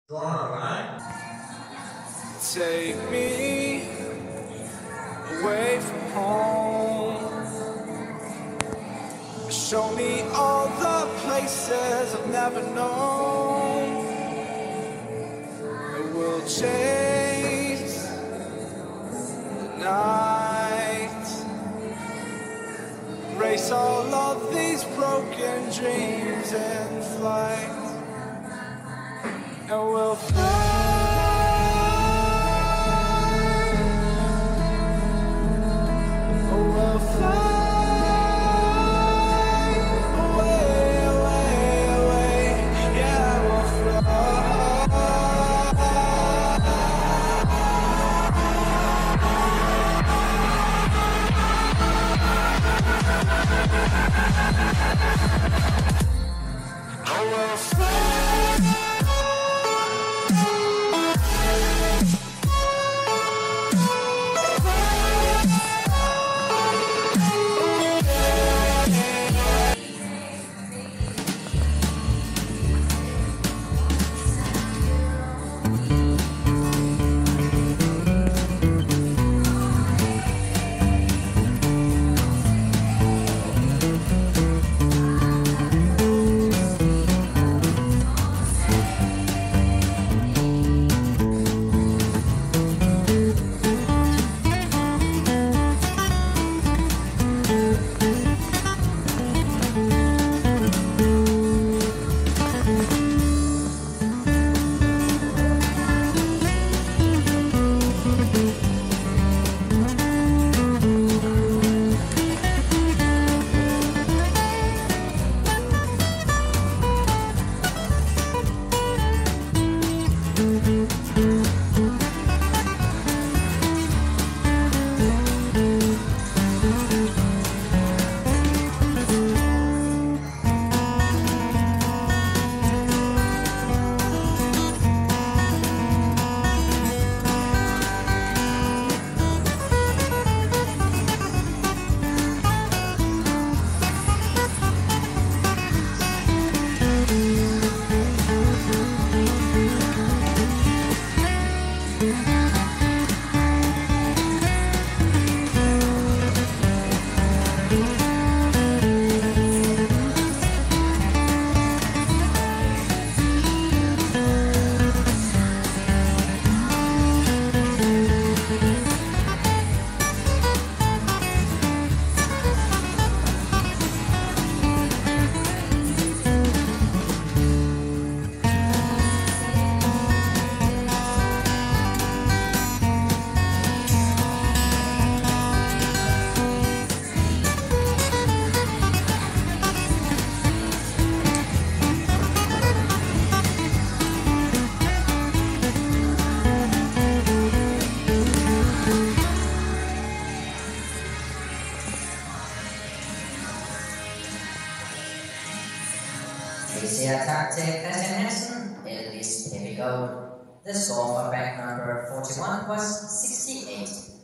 Take me away from home. Show me all the places I've never known. I will chase the night, erase all of these broken dreams in flight, and we'll fly. Sehr Taktik, Christian Hansen, Elvis, Here We Go. The score for track number 41 was 68.